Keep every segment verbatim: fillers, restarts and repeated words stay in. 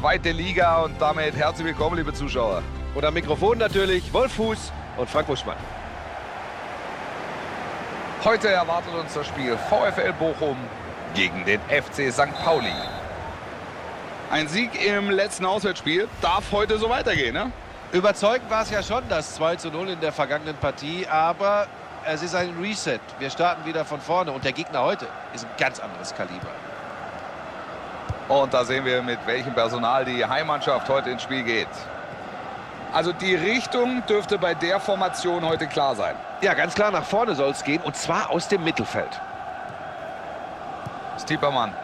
zweite Liga und damit herzlich willkommen, liebe Zuschauer. Und am Mikrofon natürlich Wolf Fuß und Frank Buschmann. Heute erwartet uns das Spiel VfL Bochum gegen den F C Sankt Pauli. Ein Sieg im letzten Auswärtsspiel darf heute so weitergehen, ne? Überzeugend war es ja schon, das zwei zu null in der vergangenen Partie, aber es ist ein Reset. Wir starten wieder von vorne und der Gegner heute ist ein ganz anderes Kaliber. Und da sehen wir, mit welchem Personal die Heimmannschaft heute ins Spiel geht. Also die Richtung dürfte bei der Formation heute klar sein. Ja, ganz klar, nach vorne soll es gehen und zwar aus dem Mittelfeld. Stiepermann.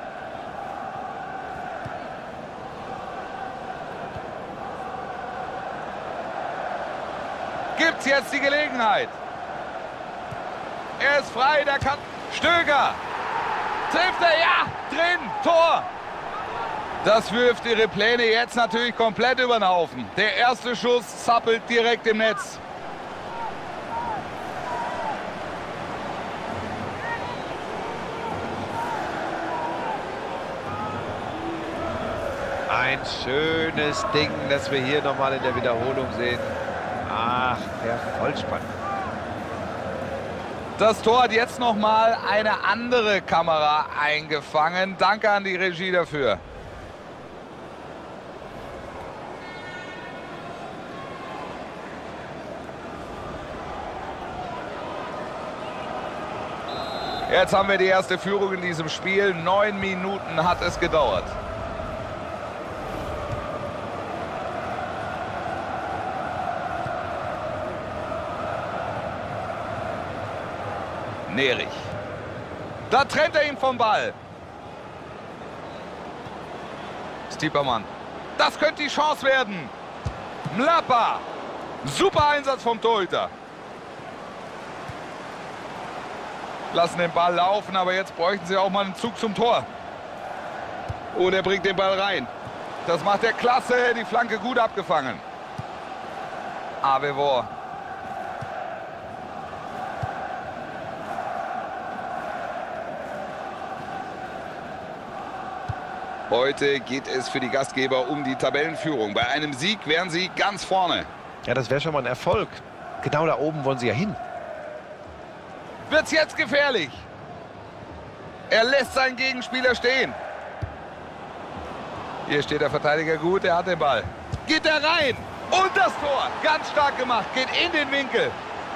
Gibt's jetzt die Gelegenheit? Er ist frei, der kann... Stöger! Trifft er? Ja! Drin! Tor! Das wirft ihre Pläne jetzt natürlich komplett über den Haufen. Der erste Schuss zappelt direkt im Netz. Ein schönes Ding, das wir hier nochmal in der Wiederholung sehen. Ach, der Vollspann. Das Tor hat jetzt nochmal eine andere Kamera eingefangen. Danke an die Regie dafür. Jetzt haben wir die erste Führung in diesem Spiel. Neun Minuten hat es gedauert. Nerich. Da trennt er ihn vom Ball. Stiepermann. Das könnte die Chance werden. Mlappa. Super Einsatz vom Torhüter. Lassen den Ball laufen, aber jetzt bräuchten sie auch mal einen Zug zum Tor. Und er bringt den Ball rein. Das macht er klasse. Die Flanke gut abgefangen. Avevor. Heute geht es für die Gastgeber um die Tabellenführung. Bei einem Sieg wären sie ganz vorne. Ja, das wäre schon mal ein Erfolg. Genau da oben wollen sie ja hin. Wird's jetzt gefährlich? Er lässt seinen Gegenspieler stehen. Hier steht der Verteidiger gut, er hat den Ball. Geht er rein? Und das Tor, ganz stark gemacht, geht in den Winkel.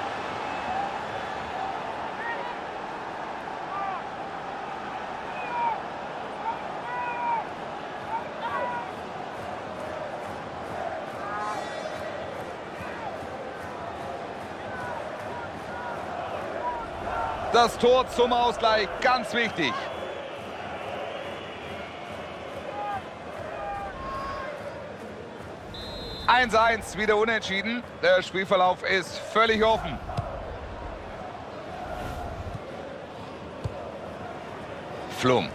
Das Tor zum Ausgleich, ganz wichtig. eins eins, wieder unentschieden. Der Spielverlauf ist völlig offen. Flum.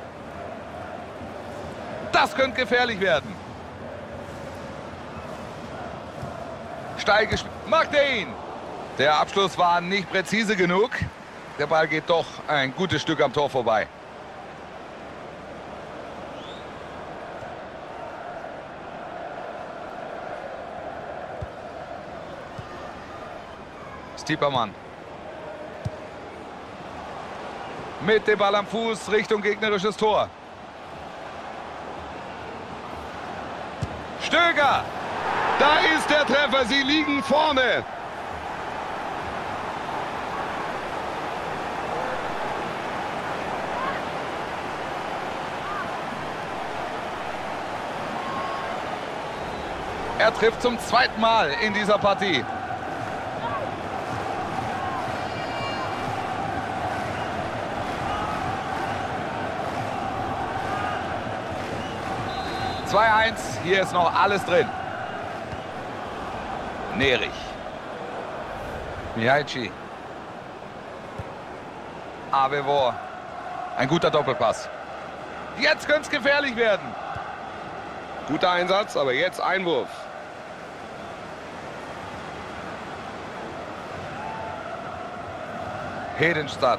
Das könnte gefährlich werden. Steil gespielt. Macht er ihn. Der Abschluss war nicht präzise genug. Der Ball geht doch ein gutes Stück am Tor vorbei. Stiepermann. Mit dem Ball am Fuß Richtung gegnerisches Tor. Stöger. Da ist der Treffer. Sie liegen vorne. Er trifft zum zweiten Mal in dieser Partie. zwei eins, hier ist noch alles drin. Nerich. Mihaici. Avevor. Ein guter Doppelpass. Jetzt könnte es gefährlich werden. Guter Einsatz, aber jetzt Einwurf. Hedenstadt.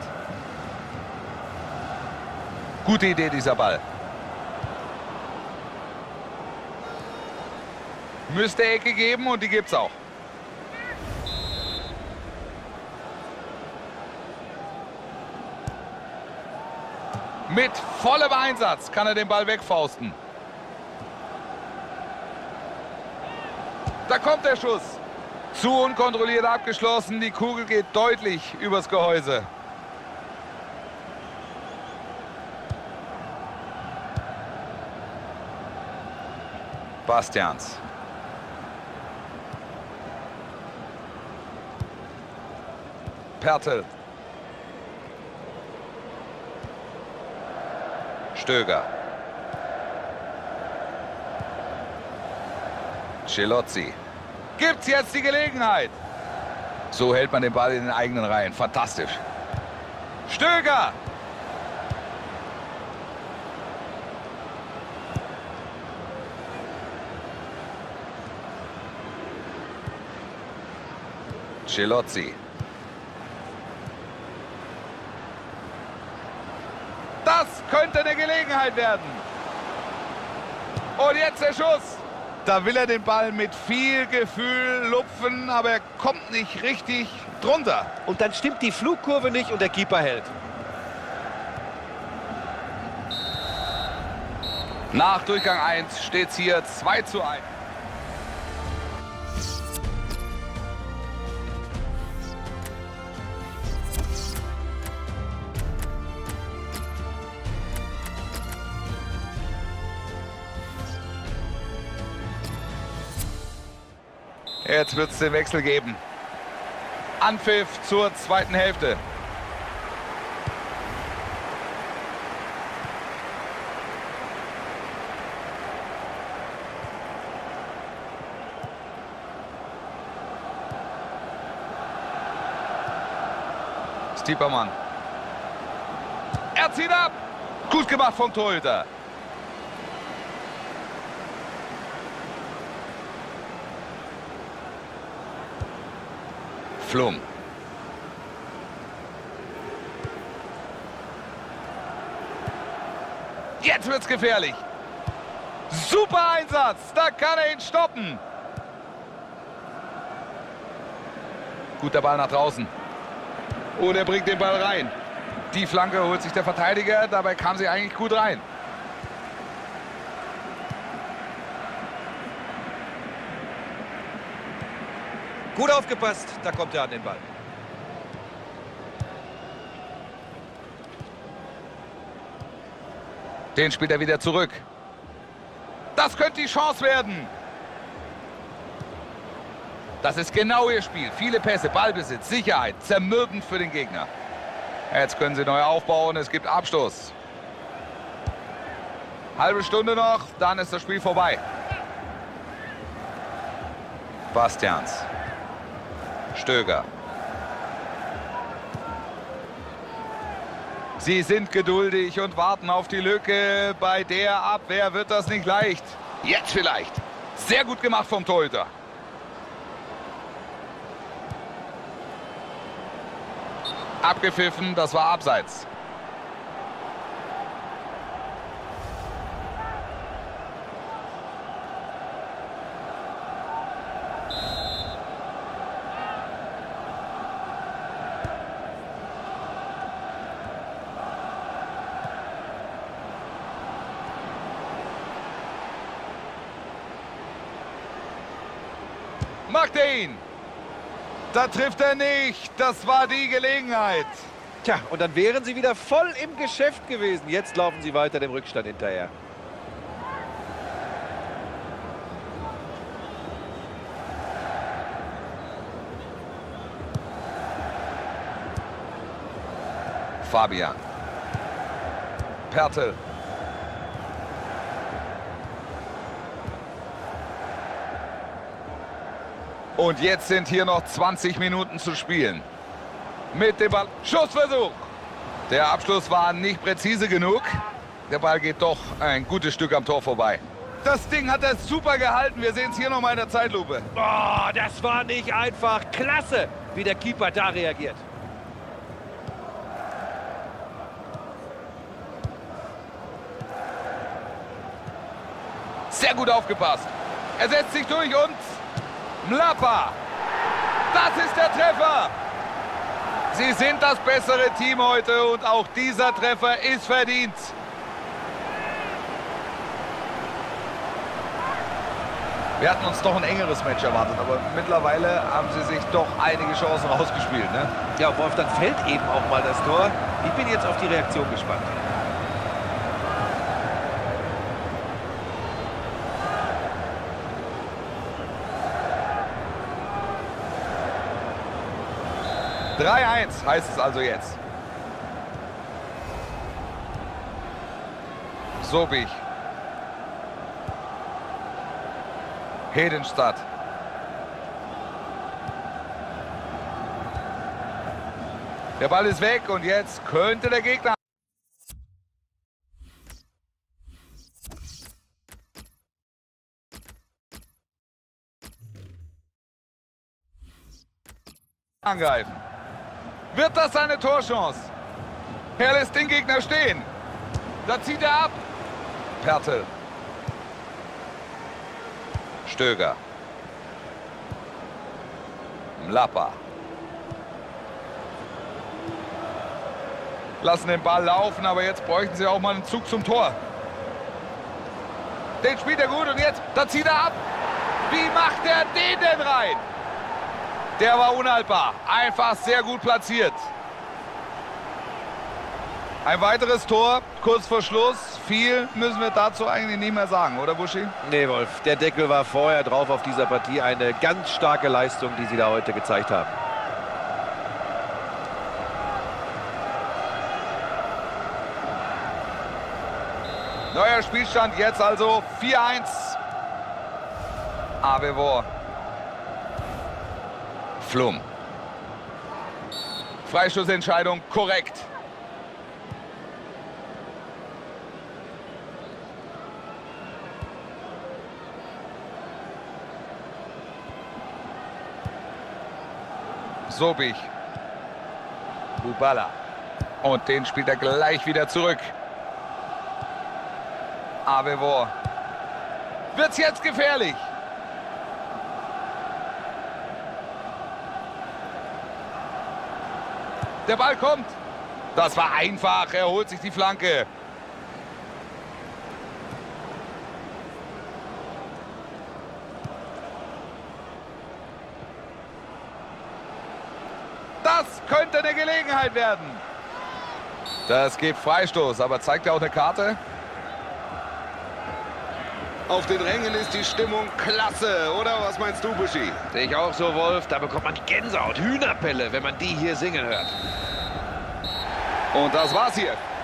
Gute Idee, dieser Ball. Müsste Ecke geben und die gibt's auch. Mit vollem Einsatz kann er den Ball wegfausten. Da kommt der Schuss. Zu unkontrolliert abgeschlossen. Die Kugel geht deutlich übers Gehäuse. Bastians. Pertl. Stöger. Celozzi. Gibt's jetzt die Gelegenheit? So hält man den Ball in den eigenen Reihen. Fantastisch. Stöger. Celozzi. Das könnte eine Gelegenheit werden. Und jetzt der Schuss. Da will er den Ball mit viel Gefühl lupfen, aber er kommt nicht richtig drunter. Und dann stimmt die Flugkurve nicht und der Keeper hält. Nach Durchgang eins steht es hier zwei zu eins. Jetzt wird es den Wechsel geben. Anpfiff zur zweiten Hälfte. Stiepermann. Er zieht ab. Gut gemacht vom Torhüter. Flum. Jetzt wird's gefährlich. Super Einsatz. Da kann er ihn stoppen. Guter Ball nach draußen. Und er bringt den Ball rein. Die Flanke holt sich der Verteidiger. Dabei kam sie eigentlich gut rein. Gut aufgepasst, da kommt er an den Ball. Den spielt er wieder zurück. Das könnte die Chance werden. Das ist genau ihr Spiel. Viele Pässe, Ballbesitz, Sicherheit, zermürbend für den Gegner. Jetzt können sie neu aufbauen, es gibt Abstoß. Halbe Stunde noch, dann ist das Spiel vorbei. Bastians. Stöger. Sie sind geduldig und warten auf die Lücke. Bei der Abwehr wird das nicht leicht. Jetzt vielleicht. Sehr gut gemacht vom Torhüter. Abgepfiffen, das war abseits. Macht er ihn. Da trifft er nicht. Das war die Gelegenheit. Tja, und dann wären sie wieder voll im Geschäft gewesen. Jetzt laufen sie weiter dem Rückstand hinterher. Fabian. Pertl. Und jetzt sind hier noch zwanzig Minuten zu spielen. Mit dem Ball. Schussversuch. Der Abschluss war nicht präzise genug. Der Ball geht doch ein gutes Stück am Tor vorbei. Das Ding hat er super gehalten. Wir sehen es hier nochmal in der Zeitlupe. Oh, das war nicht einfach. Klasse, wie der Keeper da reagiert. Sehr gut aufgepasst. Er setzt sich durch und Mlapa. Das ist der Treffer. Sie sind das bessere Team heute und auch dieser Treffer ist verdient. Wir hatten uns doch ein engeres Match erwartet, aber mittlerweile haben sie sich doch einige Chancen rausgespielt. Ne? Ja, Wolf, dann fällt eben auch mal das Tor. Ich bin jetzt auf die Reaktion gespannt. drei eins heißt es also jetzt. Sobich. Hedenstadt. Der Ball ist weg und jetzt könnte der Gegner angreifen. Wird das seine Torchance? Er lässt den Gegner stehen. Da zieht er ab. Pertl. Stöger. Mlapa. Lassen den Ball laufen, aber jetzt bräuchten sie auch mal einen Zug zum Tor. Den spielt er gut und jetzt, da zieht er ab. Wie macht er den denn rein? Der war unhaltbar. Einfach sehr gut platziert. Ein weiteres Tor, kurz vor Schluss. Viel müssen wir dazu eigentlich nicht mehr sagen, oder Buschi? Nee, Wolf, der Deckel war vorher drauf auf dieser Partie. Eine ganz starke Leistung, die sie da heute gezeigt haben. Neuer Spielstand jetzt also vier eins. Avevor. Flum. Freistoßentscheidung korrekt. Sobich. Bubala. Und den spielt er gleich wieder zurück. Avevor. Wird's jetzt gefährlich? Der Ball kommt. Das war einfach. Er holt sich die Flanke. Das könnte eine Gelegenheit werden. Das gibt Freistoß, aber zeigt er auch eine Karte? Auf den Rängen ist die Stimmung klasse, oder? Was meinst du, Buschi? Sehe ich auch so, Wolf. Da bekommt man Gänsehaut, Hühnerpelle, wenn man die hier singen hört. Und das war's hier.